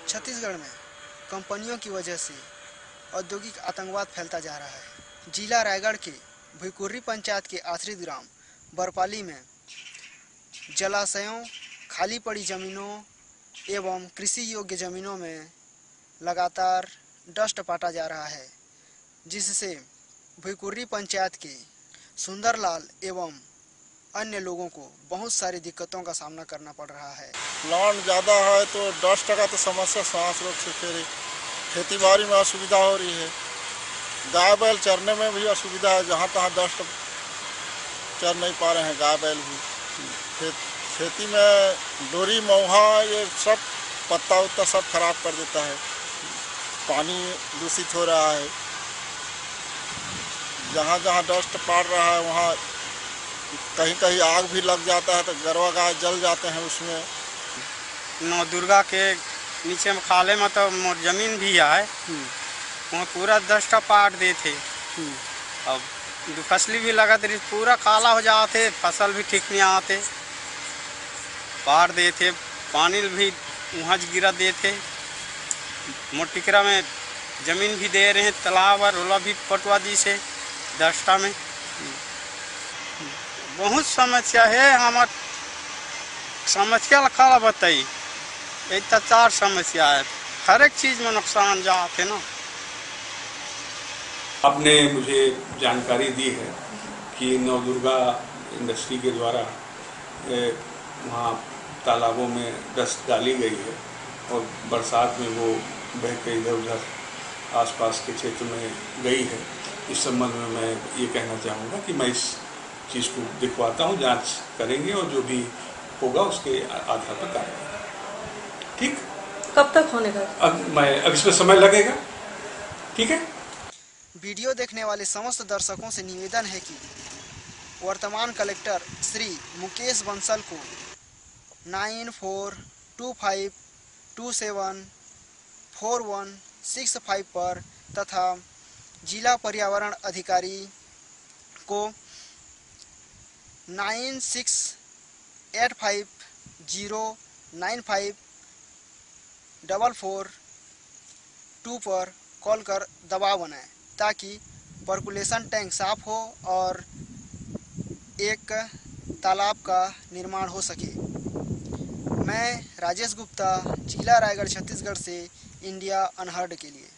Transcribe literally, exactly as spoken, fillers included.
छत्तीसगढ़ में कंपनियों की वजह से औद्योगिक आतंकवाद फैलता जा रहा है। जिला रायगढ़ के भुईकुर्री पंचायत के आश्रित ग्राम बरपाली में जलाशयों, खाली पड़ी ज़मीनों एवं कृषि योग्य ज़मीनों में लगातार डस्ट पाटा जा रहा है, जिससे भुईकुर्री पंचायत के सुंदरलाल एवं अन्य लोगों को बहुत सारी दिक्कतों का सामना करना पड़ रहा है। प्लांट ज़्यादा है तो डस्ट का तो समस्या सांस रोग से फिर खेती बाड़ी में असुविधा हो रही है। गाय बैल चरने में भी असुविधा है, जहाँ तहाँ डस्ट चर नहीं पा रहे हैं गाय बैल भी। खे, खेती में डोरी मौहा ये सब पत्ता उत्ता सब खराब कर देता है। पानी दूषित हो रहा है, जहाँ जहाँ डस्ट पड़ रहा है वहाँ कहीं कहीं आग भी लग जाता है तो गरवा गाय जल जाते हैं उसमें। नौ दुर्गा के नीचे में खाले में तो मोर जमीन भी है, वहाँ पूरा डस्ट पाट दे थे। अब फसली भी लगत रही, पूरा काला हो जाते, फसल भी ठीक नहीं आते, पाट दे थे, पानी भी वहाँ गिरा दे थे। मोटिकरा में जमीन भी दे रहे हैं, तालाब और रोला भी पटवा दी से दस्ता में। बहुत समस्या है, हमार समस्या लखा बताई, इतना चार समस्या है, हर एक चीज़ में नुकसान जाते ना। आपने मुझे जानकारी दी है कि नौ दुर्गा इंडस्ट्री के द्वारा वहाँ तालाबों में डस्ट डाली गई है और बरसात में वो बह के इधर उधर आसपास के क्षेत्र में गई है। इस संबंध में मैं ये कहना चाहूँगा कि मैं इस चीज़ को दिखवाता हूँ, जांच करेंगे और जो भी होगा उसके आधार पर कार्रवाई। ठीक, कब तक होने का? अब मैं अब इसमें समय लगेगा। ठीक है। वीडियो देखने वाले समस्त दर्शकों से निवेदन है कि वर्तमान कलेक्टर श्री मुकेश बंसल को nine four two five two seven four one six five पर तथा जिला पर्यावरण अधिकारी को nine six eight five zero nine five double four two पर कॉल कर दबाव बनाएं, ताकि पर्कुलेशन टैंक साफ हो और एक तालाब का निर्माण हो सके। मैं राजेश गुप्ता, जिला रायगढ़, छत्तीसगढ़ से इंडिया अनहर्ड के लिए।